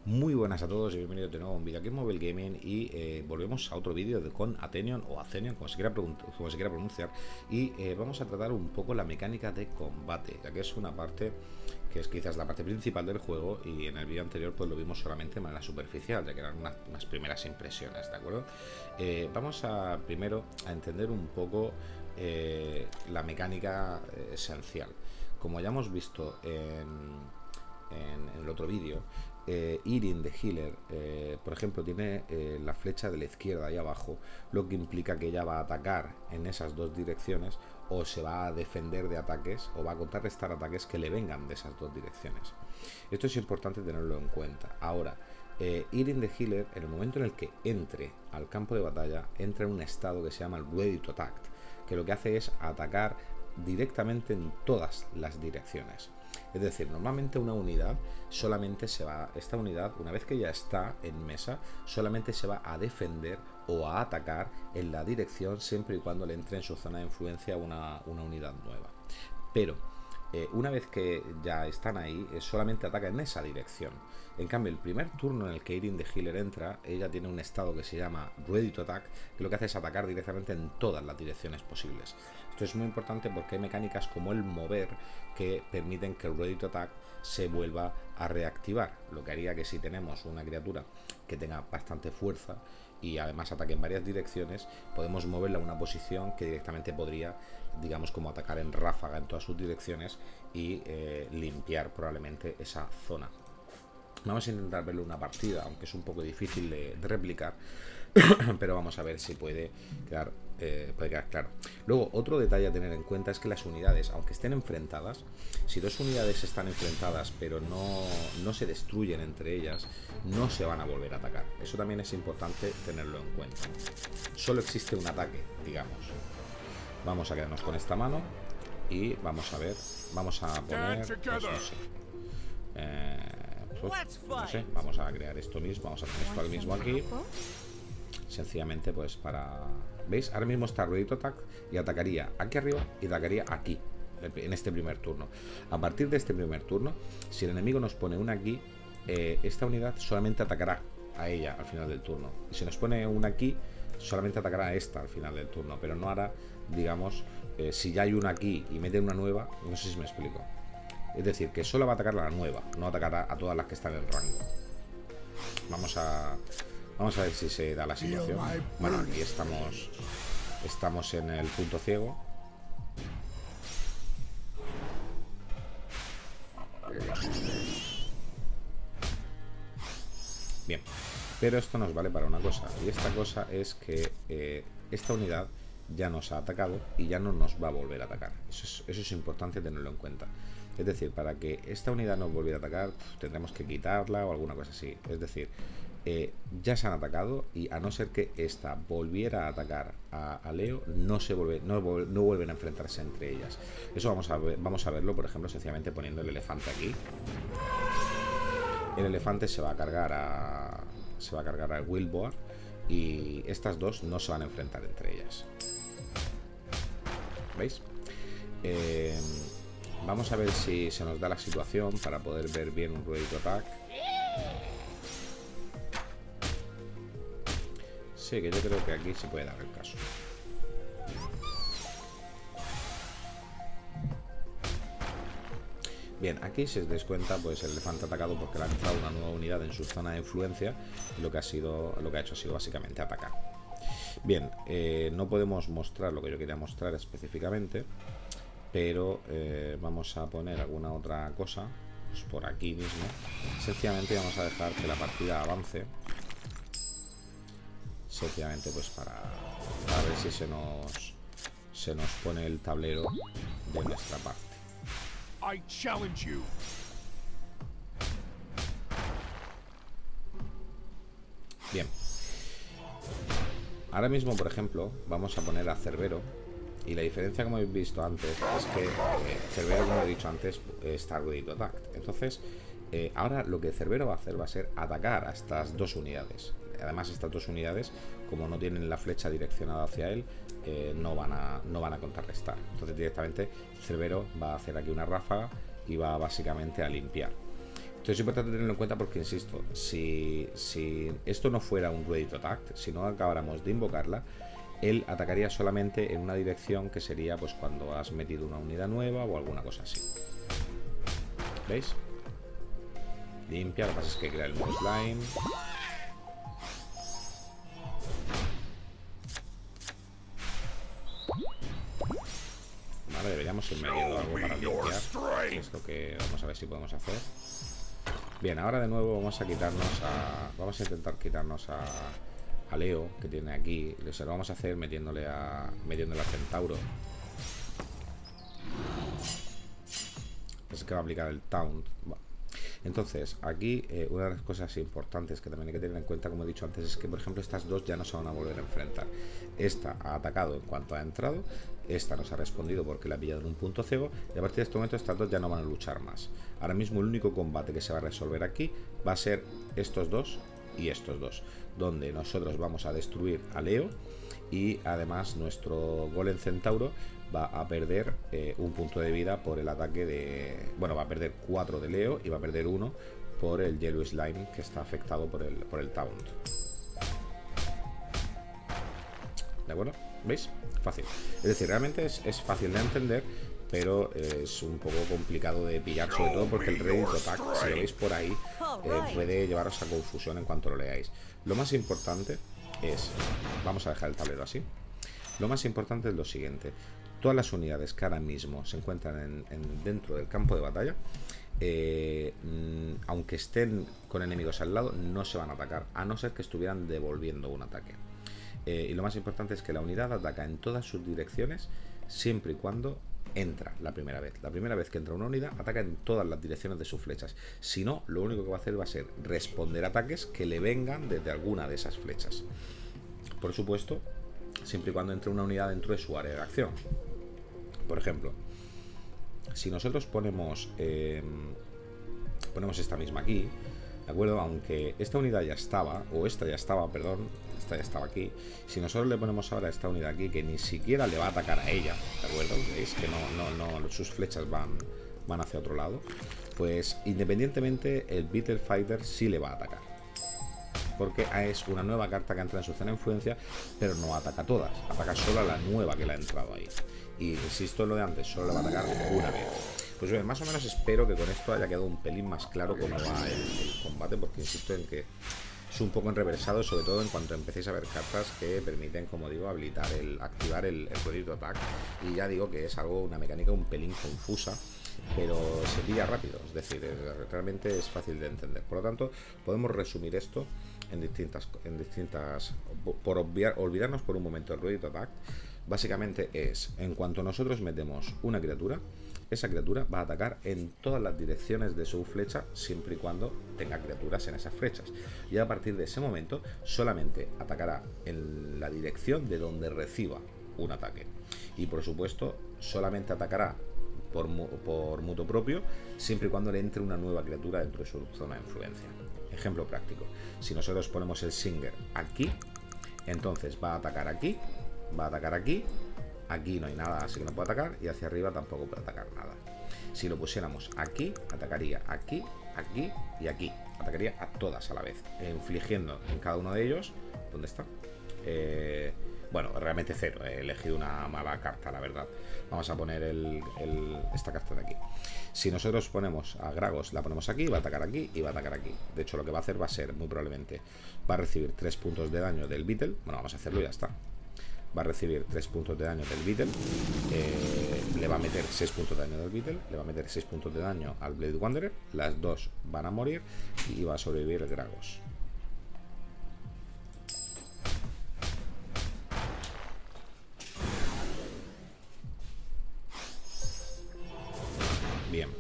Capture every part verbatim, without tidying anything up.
Muy buenas a todos y bienvenidos de nuevo a un vídeo aquí en Mobile Gaming y eh, volvemos a otro vídeo de con Athenion o Athenion, como se quiera, como se quiera pronunciar, y eh, vamos a tratar un poco la mecánica de combate, ya que es una parte que es quizás la parte principal del juego y en el vídeo anterior pues lo vimos solamente de manera superficial, ya que eran unas, unas primeras impresiones, ¿de acuerdo? Eh, vamos a primero a entender un poco eh, la mecánica eh, esencial. Como ya hemos visto en, en, en el otro vídeo, Eh, Irin de Healer, eh, por ejemplo, tiene eh, la flecha de la izquierda ahí abajo, lo que implica que ella va a atacar en esas dos direcciones o se va a defender de ataques o va a contrarrestar ataques que le vengan de esas dos direcciones. Esto es importante tenerlo en cuenta. Ahora, eh, Irin de Healer, en el momento en el que entre al campo de batalla, entra en un estado que se llama el Ready to Attack, que lo que hace es atacar directamente en todas las direcciones. Es decir, normalmente una unidad solamente se va, esta unidad, una vez que ya está en mesa, solamente se va a defender o a atacar en la dirección siempre y cuando le entre en su zona de influencia una, una unidad nueva. Pero eh, una vez que ya están ahí, eh, solamente ataca en esa dirección. En cambio, el primer turno en el que Irin de Healer entra, ella tiene un estado que se llama Ready to Attack, que lo que hace es atacar directamente en todas las direcciones posibles. Esto es muy importante porque hay mecánicas como el mover que permiten que el Ready to Attack se vuelva a reactivar, lo que haría que si tenemos una criatura que tenga bastante fuerza y además ataque en varias direcciones, podemos moverla a una posición que directamente podría, digamos, como atacar en ráfaga en todas sus direcciones y eh, limpiar probablemente esa zona. Vamos a intentar verlo una partida, aunque es un poco difícil de, de replicar, pero vamos a ver si puede quedar, eh, puede quedar claro. Luego, otro detalle a tener en cuenta es que las unidades, aunque estén enfrentadas, si dos unidades están enfrentadas pero no, no se destruyen entre ellas, no se van a volver a atacar. Eso también es importante tenerlo en cuenta. Solo existe un ataque, digamos. Vamos a quedarnos con esta mano y vamos a ver, vamos a poner, pues, no sé, eh, pues, no sé, vamos a crear esto mismo, vamos a poner esto al mismo aquí. Sencillamente pues para... ¿Veis? Ahora mismo está Ready to Attack y atacaría aquí arriba y atacaría aquí, en este primer turno. A partir de este primer turno, si el enemigo nos pone una aquí, eh, esta unidad solamente atacará a ella al final del turno. Y si nos pone una aquí, solamente atacará a esta al final del turno, pero no hará, digamos, eh, si ya hay una aquí y mete una nueva, no sé si me explico. Es decir, que solo va a atacar a la nueva, no atacará a todas las que están en el rango. Vamos a... Vamos a ver si se da la situación. Bueno, aquí estamos estamos en el punto ciego. Bien, pero esto nos vale para una cosa. Y esta cosa es que eh, esta unidad ya nos ha atacado y ya no nos va a volver a atacar. Eso es, eso es importante tenerlo en cuenta. Es decir, para que esta unidad nos volviera a atacar, tendremos que quitarla o alguna cosa así. Es decir... Eh, ya se han atacado y a no ser que esta volviera a atacar a, a Leo, no se vuelve, no, no vuelven a enfrentarse entre ellas. Eso vamos a ver, vamos a verlo, por ejemplo, sencillamente poniendo el elefante aquí. El elefante se va a cargar a se va a cargar al leaderboard y estas dos no se van a enfrentar entre ellas. ¿Veis? Eh, vamos a ver si se nos da la situación para poder ver bien un Ready to Attack. Sí, que yo creo que aquí se puede dar el caso. Bien, aquí si os dais cuenta, pues el elefante ha atacado porque le ha entrado una nueva unidad en su zona de influencia y lo que ha sido, lo que ha hecho ha sido básicamente atacar. Bien, eh, no podemos mostrar lo que yo quería mostrar específicamente, pero eh, vamos a poner alguna otra cosa, pues por aquí mismo. Sencillamente vamos a dejar que la partida avance. Sencillamente pues para, para ver si se nos se nos pone el tablero de nuestra parte. I challenge you. Bien, ahora mismo por ejemplo vamos a poner a Cerbero y la diferencia, como habéis visto antes, es que eh, Cerbero, como he dicho antes, está Ready to Attack. Entonces eh, ahora lo que Cerbero va a hacer va a ser atacar a estas dos unidades. Además, estas dos unidades, como no tienen la flecha direccionada hacia él, eh, no, van a, no van a contrarrestar. Entonces directamente Cerbero va a hacer aquí una ráfaga y va básicamente a limpiar. Esto es importante tenerlo en cuenta porque, insisto, si, si esto no fuera un ready to attack, si no acabáramos de invocarla, él atacaría solamente en una dirección que sería pues cuando has metido una unidad nueva o alguna cosa así. ¿Veis? Limpia, lo que pasa es que crea el nuevo slime. Vale, deberíamos ir metiendo algo para limpiar. Es lo que vamos a ver si podemos hacer. Bien, ahora de nuevo vamos a quitarnos a... Vamos a intentar quitarnos a, a Leo, que tiene aquí. Se lo vamos a hacer metiéndole a... Metiéndole a Centauro. Es que va a aplicar el Taunt. Bueno. Entonces, aquí eh, una de las cosas importantes que también hay que tener en cuenta, como he dicho antes, es que, por ejemplo, estas dos ya no se van a volver a enfrentar. Esta ha atacado en cuanto ha entrado, esta nos ha respondido porque la ha pillado en un punto ciego, y a partir de este momento estas dos ya no van a luchar más. Ahora mismo el único combate que se va a resolver aquí va a ser estos dos y estos dos, donde nosotros vamos a destruir a Leo y además nuestro golem centauro va a perder eh, un punto de vida por el ataque de... Bueno, va a perder cuatro de Leo y va a perder uno por el Yellow Slime, que está afectado por el, por el Taunt. ¿De acuerdo? ¿Veis? Fácil. Es decir, realmente es, es fácil de entender, pero eh, es un poco complicado de pillar, sobre todo porque el ready to attack, si lo veis por ahí, eh, puede llevaros a confusión en cuanto lo leáis. Lo más importante es... Vamos a dejar el tablero así. Lo más importante es lo siguiente. Todas las unidades que ahora mismo se encuentran en, en, dentro del campo de batalla, eh, aunque estén con enemigos al lado, no se van a atacar, a no ser que estuvieran devolviendo un ataque. Eh, y lo más importante es que la unidad ataca en todas sus direcciones, siempre y cuando entra la primera vez. La primera vez que entra una unidad, ataca en todas las direcciones de sus flechas. Si no, lo único que va a hacer va a ser responder ataques que le vengan desde alguna de esas flechas. Por supuesto, siempre y cuando entre una unidad dentro de su área de acción. Por ejemplo, si nosotros ponemos eh, ponemos esta misma aquí, ¿de acuerdo? Aunque esta unidad ya estaba, o esta ya estaba, perdón, esta ya estaba aquí. Si nosotros le ponemos ahora esta unidad aquí, que ni siquiera le va a atacar a ella, ¿de acuerdo? Veis que no, no, no, sus flechas van, van hacia otro lado. Pues independientemente, el Battle Fighter sí le va a atacar, porque es una nueva carta que entra en su zona de influencia, pero no ataca a todas, ataca solo a la nueva que le ha entrado ahí. Y insisto en lo de antes, solo le va a atacar una vez. Pues bien, más o menos espero que con esto haya quedado un pelín más claro cómo va el, el combate, porque insisto en que es un poco enreversado, sobre todo en cuanto empecéis a ver cartas que permiten, como digo, habilitar el activar el, el ready to attack. Y ya digo que es algo, una mecánica un pelín confusa, pero se pilla rápido, es decir, realmente es fácil de entender. Por lo tanto, podemos resumir esto en distintas, en distintas por obviar, olvidarnos por un momento del ready to attack. Básicamente es, en cuanto nosotros metemos una criatura, esa criatura va a atacar en todas las direcciones de su flecha, siempre y cuando tenga criaturas en esas flechas. Y a partir de ese momento, solamente atacará en la dirección de donde reciba un ataque. Y por supuesto, solamente atacará por, por mutuo propio, siempre y cuando le entre una nueva criatura dentro de su zona de influencia. Ejemplo práctico. Si nosotros ponemos el Singer aquí, entonces va a atacar aquí, va a atacar aquí, aquí no hay nada, así que no puede atacar, y hacia arriba tampoco puede atacar nada. Si lo pusiéramos aquí, atacaría aquí, aquí y aquí. Atacaría a todas a la vez, infligiendo en cada uno de ellos. ¿Dónde está? Eh, bueno, realmente cero. He elegido una mala carta, la verdad. Vamos a poner el, el, esta carta de aquí. Si nosotros ponemos a Gragos, la ponemos aquí, va a atacar aquí y va a atacar aquí. De hecho, lo que va a hacer va a ser, muy probablemente, va a recibir tres puntos de daño del Beetle. Bueno, vamos a hacerlo y ya está. Va a recibir tres puntos de daño del Beetle, eh, le va a meter seis puntos de daño del Beetle, le va a meter seis puntos de daño al Blade Wanderer, las dos van a morir y va a sobrevivir el Gragos. Bien.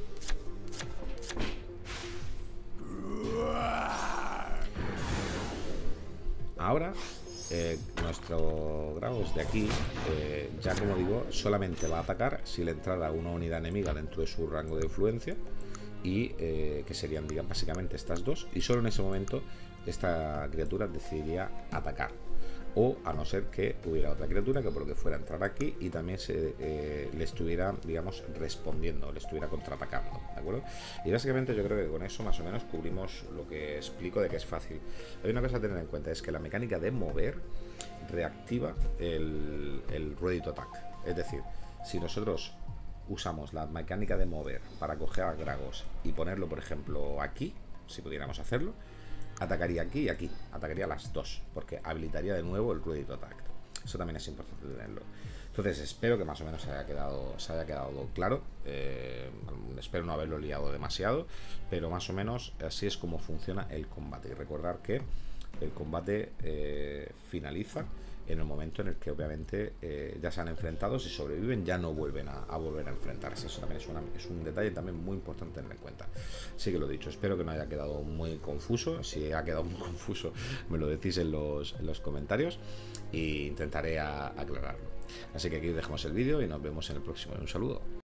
Ahora... Eh, nuestro Gragos de aquí, eh, ya como digo, solamente va a atacar si le entrara una unidad enemiga dentro de su rango de influencia, y eh, que serían, digamos, básicamente estas dos, y solo en ese momento esta criatura decidiría atacar. o a no ser que hubiera otra criatura que por lo que fuera a entrar aquí y también se eh, le estuviera, digamos, respondiendo, le estuviera contraatacando, ¿de acuerdo? Y básicamente yo creo que con eso más o menos cubrimos lo que explico de que es fácil. Hay una cosa a tener en cuenta, es que la mecánica de mover reactiva el, el ready to attack. Es decir, si nosotros usamos la mecánica de mover para coger a Gragos y ponerlo, por ejemplo, aquí, si pudiéramos hacerlo, atacaría aquí y aquí, atacaría a las dos, porque habilitaría de nuevo el ready to attack. Eso también es importante tenerlo. Entonces espero que más o menos se haya quedado, se haya quedado claro. Eh, espero no haberlo liado demasiado, pero más o menos así es como funciona el combate. Y recordar que el combate eh, finaliza en el momento en el que obviamente eh, ya se han enfrentado. Si sobreviven ya no vuelven a, a volver a enfrentarse. Eso también es, una, es un detalle también muy importante tener en cuenta. Sí que lo he dicho, espero que no haya quedado muy confuso. Si ha quedado muy confuso me lo decís en los, en los comentarios e intentaré a, aclararlo. Así que aquí dejamos el vídeo y nos vemos en el próximo. Un saludo.